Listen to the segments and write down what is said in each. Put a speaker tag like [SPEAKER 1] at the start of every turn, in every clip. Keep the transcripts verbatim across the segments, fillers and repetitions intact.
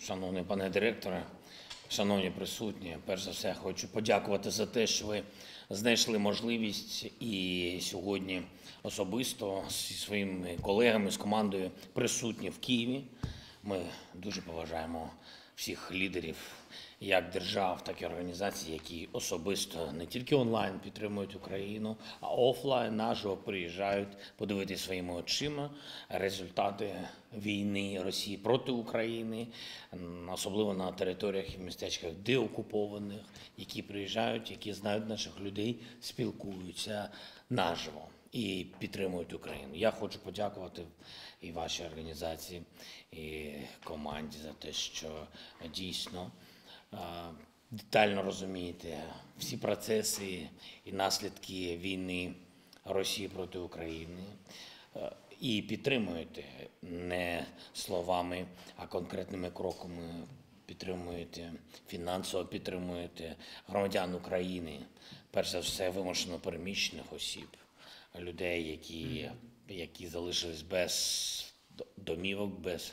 [SPEAKER 1] Шановний пане директоре, шановні присутні, перш за все хочу подякувати за те, що ви знайшли можливість і сьогодні особисто зі своїми колегами, з командою присутні в Києві. Ми дуже поважаємо всіх лідерів як держав, так і організацій, які особисто не тільки онлайн підтримують Україну, а офлайн наживо приїжджають подивитися своїми очима результати війни Росії проти України, особливо на територіях і містечках деокупованих, які приїжджають, які знають наших людей, спілкуються наживо і підтримують Україну. Я хочу подякувати і вашій організації, і команді за те, що дійсно детально розумієте всі процеси і наслідки війни Росії проти України і підтримуєте не словами, а конкретними кроками. Підтримуєте, фінансово підтримуєте громадян України, перш за все вимушено переміщених осіб, людей, які, які залишились без домівок, без,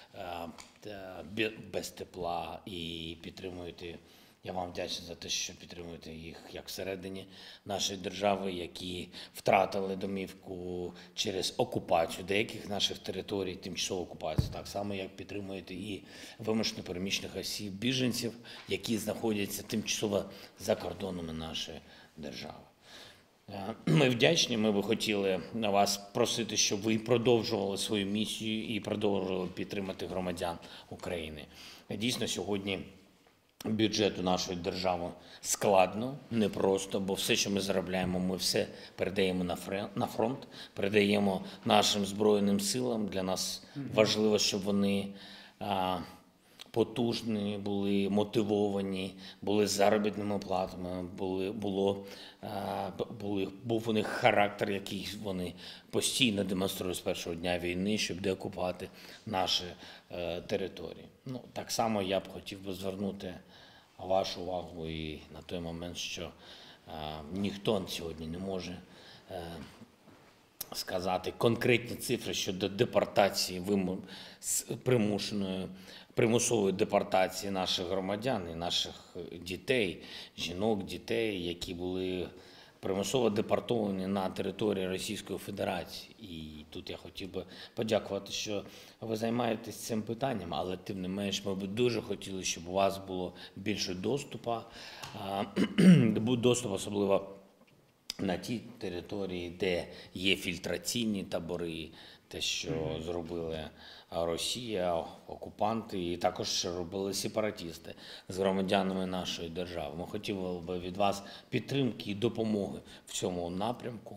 [SPEAKER 1] без тепла, і підтримуєте. Я вам вдячний за те, що підтримуєте їх як всередині нашої держави, які втратили домівку через окупацію деяких наших територій, тимчасову окупацію. Так само, як підтримуєте і вимушено переміщених осіб, біженців, які знаходяться тимчасово за кордонами нашої держави. Ми вдячні, ми би хотіли на вас просити, щоб ви продовжували свою місію і продовжували підтримати громадян України. Дійсно, сьогодні бюджету нашої держави складно, непросто, бо все, що ми заробляємо, ми все передаємо на фронт, передаємо нашим Збройним силам. Для нас важливо, щоб вони потужні, були мотивовані, були з заробітними платами, були, було, були, був у них характер, який вони постійно демонструють з першого дня війни, щоб деокупувати наші території. Ну, так само я б хотів би звернути вашу увагу і на той момент, що ніхто сьогодні не може сказати конкретні цифри щодо депортації, примушеної, примусової депортації наших громадян і наших дітей, жінок, дітей, які були примусово депортовані на території Російської Федерації. І тут я хотів би подякувати, що ви займаєтесь цим питанням, але тим не менш ми б дуже хотіли, щоб у вас було більше доступу, доступ особливо на ті території, де є фільтраційні табори, те, що зробили Росія, окупанти, і також що робили сепаратисти з громадянами нашої держави. Ми хотіли би від вас підтримки і допомоги в цьому напрямку.